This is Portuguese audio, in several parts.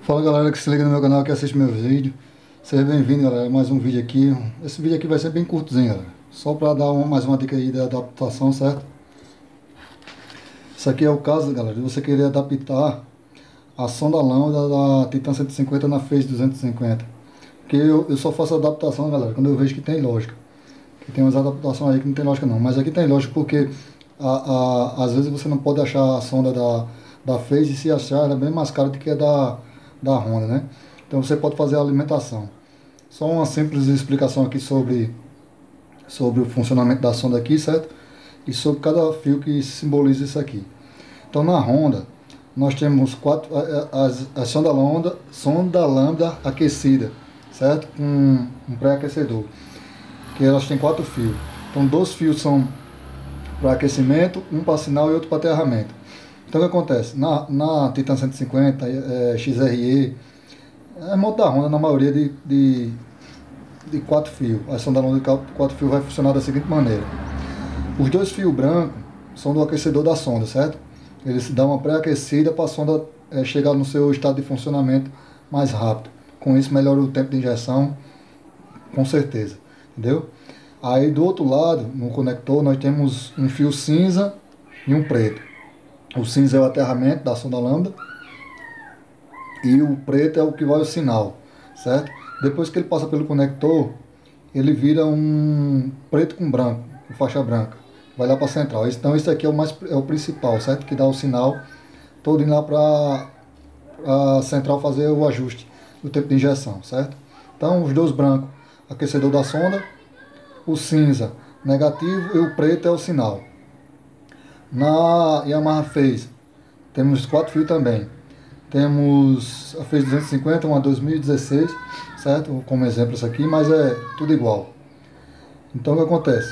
Fala galera que se liga no meu canal, que assiste meus vídeos. Seja bem-vindo galera, mais um vídeo aqui. Esse vídeo aqui vai ser bem curtozinho galera, só para dar mais uma dica aí da adaptação, certo? Isso aqui é o caso galera, de você querer adaptar a sonda lambda da Titan 150 na Phase 250. Porque eu só faço adaptação galera, quando eu vejo que tem lógica. Que tem umas adaptações aí que não tem lógica não, mas aqui tem lógica porque às vezes você não pode achar a sonda da Phase, e se achar ela é bem mais cara do que a da Honda, né? Então você pode fazer a alimentação. Só uma simples explicação aqui sobre o funcionamento da sonda aqui, certo? E sobre cada fio que simboliza isso aqui. Então na Honda, nós temos a sonda lambda aquecida, certo? Com um pré-aquecedor, que elas têm 4 fios. Então 2 fios são para aquecimento, um para sinal e outro para aterramento. Então o que acontece? Na Titan 150, XRE, é moto da Honda na maioria de 4 fios. A sonda longa de 4 fios vai funcionar da seguinte maneira. Os 2 fios brancos são do aquecedor da sonda, certo? Eles dão uma pré-aquecida para a sonda chegar no seu estado de funcionamento mais rápido. Com isso melhora o tempo de injeção, com certeza. Entendeu? Aí do outro lado, no conector, nós temos um fio cinza e um preto. O cinza é o aterramento da sonda lambda e o preto é o que vai ao sinal, certo? Depois que ele passa pelo conector, ele vira um preto com branco, com faixa branca, vai lá para a central. Então isso aqui é o principal, certo? Que dá o sinal todo indo lá para a central fazer o ajuste do tempo de injeção, certo? Então os dois brancos, aquecedor da sonda, o cinza negativo e o preto é o sinal. Na Yamaha Phase temos 4 fios também. Temos a Phase 250, uma 2016, certo? Como exemplo isso aqui, mas é tudo igual. Então o que acontece?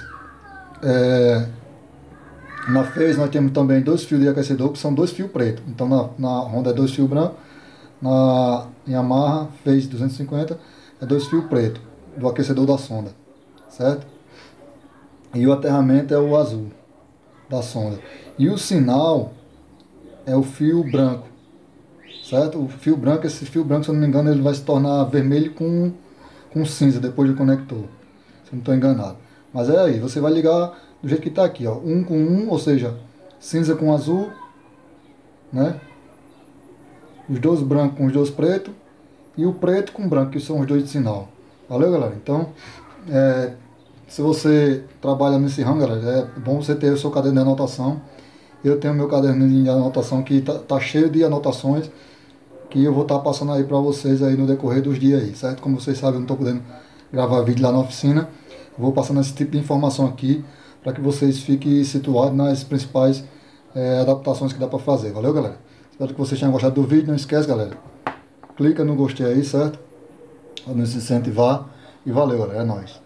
Na Phase nós temos também 2 fios de aquecedor, que são 2 fios pretos. Então na Honda é 2 fios brancos, na Yamaha Phase 250 é 2 fios pretos, do aquecedor da sonda, certo? E o aterramento é o azul da sonda. E o sinal é o fio branco, certo? O fio branco, esse fio branco, se eu não me engano, ele vai se tornar vermelho com cinza depois do conector, se eu não estou enganado. Mas é aí, você vai ligar do jeito que está aqui, ó, um com um, ou seja, cinza com azul, né? Os dois brancos com os dois pretos e o preto com branco, que são os dois de sinal. Valeu, galera? Então, se você trabalha nesse ramo, galera, é bom você ter o seu caderno de anotação. Eu tenho meu caderno de anotação que tá cheio de anotações que eu vou estar passando aí para vocês aí no decorrer dos dias aí, certo? Como vocês sabem, eu não estou podendo gravar vídeo lá na oficina. Eu vou passando esse tipo de informação aqui para que vocês fiquem situados nas principais adaptações que dá para fazer. Valeu, galera? Espero que vocês tenham gostado do vídeo. Não esquece, galera, clica no gostei aí, certo? Para nos incentivar. E valeu, galera. É nóis.